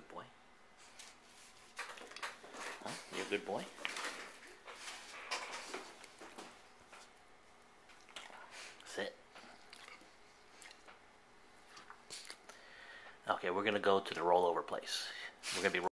good boy. Huh? You're a good boy? Sit. Okay, we're going to go to the rollover place. We're going to be